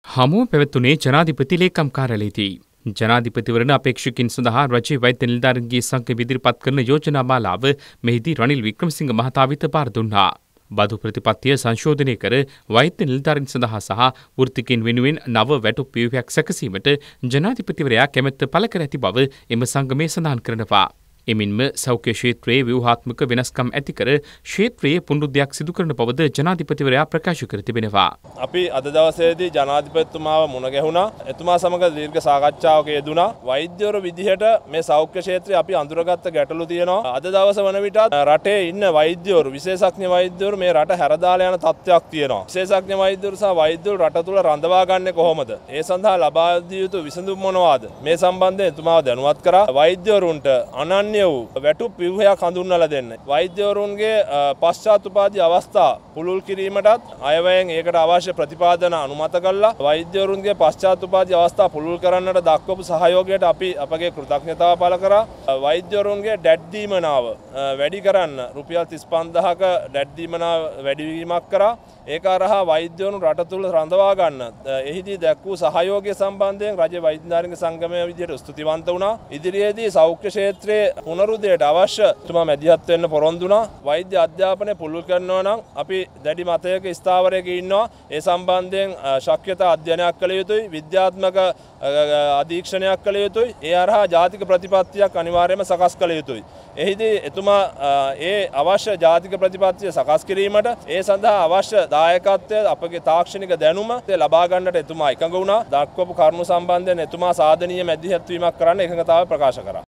හමුව පැවැත්වුණේ ජනාධිපති ලේකම් කාර්යාලයේදී. ජනාධිපතිවරණ අපේක්ෂකින් සඳහා රජයේ වෛද්‍ය නිලධාරීන්ගේ සංඝ ඉදිරිපත් කරන යෝජනා මාලාව මෙහිදී රනිල් වික්‍රමසිංහ මහතා වෙත බාර දුන්නා. බදු ප්‍රතිපත්තිය සංශෝධනය කර වෛද්‍ය නිලධාරීන් සඳහා සහ වෘත්තිකයන් වෙනුවෙන් නව වැටුප් ව්‍යුහයක් සැකසීමට ජනාධිපතිවරයා කැමැත්ත පළ කර ඇති බව එම සංගමය සඳහන් කරනවා. එමින්ම සෞඛ්‍ය ක්ෂේත්‍රයේ ව්‍යුහාත්මක වෙනස්කම් ඇති කර ක්ෂේත්‍රයේ පුනරුද්ධයක් සිදු කරන බවද ජනාධිපතිවරයා ප්‍රකාශ කර තිබෙනවා. අපි අද දවසේදී ජනාධිපතිතුමාව මුණ ගැහුණා. එතුමා සමග දීර්ඝ සාකච්ඡාවක යෙදුණා. වෛද්‍යවරු විදිහට මේ සෞඛ්‍ය ක්ෂේත්‍රයේ අපි අඳුරගත්ත ගැටලු තියෙනවා. අද දවස වන විට රටේ ඉන්න වෛද්‍යවරු, විශේෂඥ වෛද්‍යවරු මේ රට හැරදාලා යන තත්ත්වයක් තියෙනවා. විශේෂඥ වෛද්‍යවරු සහ වෛද්‍යවරු රට තුළ රඳවා ගන්නේ කොහොමද? ඒ සඳහා ලබා දිය යුතු විසඳුම් මොනවාද? මේ සම්බන්ධයෙන් එතුමාව දැනුවත් කරා. වෛද්‍යවරුන්ට අනන්‍ය වැටුප් ව්‍යුහයක් හඳුන්වලා දෙන්න. වෛද්‍යවරුන්ගේ පශ්චාත් උපාධි අවස්ථා පුළුල් කිරීමටත් අයවැයෙන් ඒකට අවශ්‍ය ප්‍රතිපාදන අනුමත කළා. වෛද්‍යවරුන්ගේ පශ්චාත් උපාධි අවස්ථා පුළුල් කරන්නට දක්වපු සහයෝගයට අපි අපගේ කෘතඥතාව පළ කරා. වෛද්‍යවරුන්ගේ ඩැඩ් දීමනාව වැඩි කරන්න රුපියල් 35000ක ඩැඩ් දීමනාව වැඩිවීමක් කරා. ඒක අරහා වෛද්‍යවරුන් රට තුළ රඳවා ගන්න එහිදී දැක් වූ සහයෝගය සම්බන්ධයෙන් රජයේ වෛද්‍ය නිලධාරීන්ගේ සංගමය විදිහට ස්තුතිවන්ත වුණා. ඉදිරියේදී සෞඛ්‍ය ක්ෂේත්‍රයේ පුනරුද්ධයට අවශ්‍ය තුමා මැදිහත් වෙන්න පොරොන්දු වුණා. වෛද්‍ය අධ්‍යාපනය පුළුල් කරනවා නම් අපි දැඩි මතයක ස්ථාවරයක ඉන්නවා. ඒ සම්බන්ධයෙන් ශක්්‍යතා අධ්‍යයනයක් කළ යුතුයි, විද්‍යාත්මක අධීක්ෂණයක් කළ යුතුයි. ඒ අරහා ජාතික ප්‍රතිපත්තියක් අනිවාර්යයෙන්ම සකස් කළ යුතුයි. එහිදී එතුමා ඒ අවශ්‍ය ජාතික ප්‍රතිපත්තිය සකස් කිරීමට ඒ සඳහා අවශ්‍ය දායකත්වය අපගේ තාක්ෂණික දැනුම ලබා ගන්නට එතුමා එකඟ වුණා. දක්වපු කරුණු සම්බන්ධයෙන් එතුමා සාධනීය මැදිහත් වීමක් කරන්න එකඟතාවය ප්‍රකාශ කරා.